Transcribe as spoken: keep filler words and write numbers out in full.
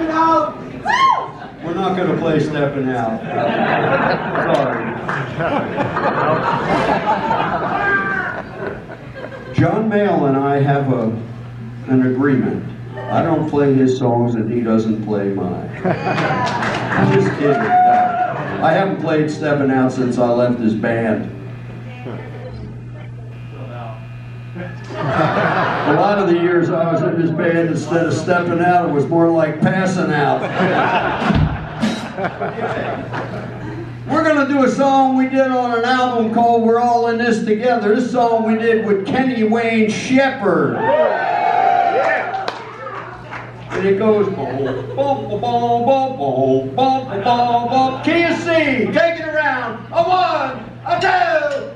Stepping Out. We're not going to play Stepping Out. Sorry. John Mayall and I have a, an agreement. I don't play his songs and he doesn't play mine. I'm just kidding. I haven't played Stepping Out since I left his band. A lot of the years I was in his band, instead of stepping out, it was more like passing out. We're going to do a song we did on an album called We're All in This Together. This song we did with Kenny Wayne Shepherd. And it goes boom, boom, boom, boom, boom, boom, boom, boom, boom. Can you see? Take it around. A one, a two.